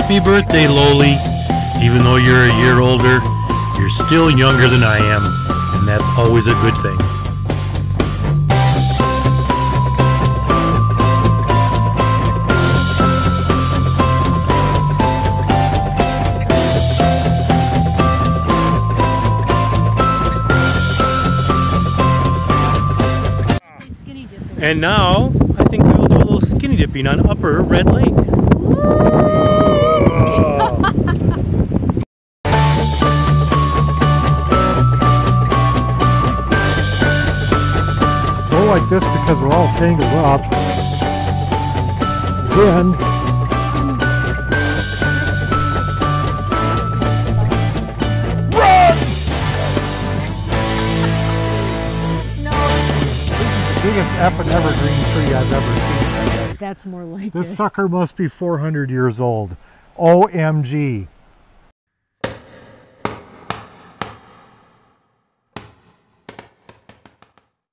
Happy birthday, Loli. Even though you're a year older, you're still younger than I am, and that's always a good thing. And now, I think we will do a little skinny dipping on Upper Red Lake. Go like this because we're all tangled up. Then biggest effing evergreen tree I've ever seen. That's more like this sucker must be 400 years old. OMG.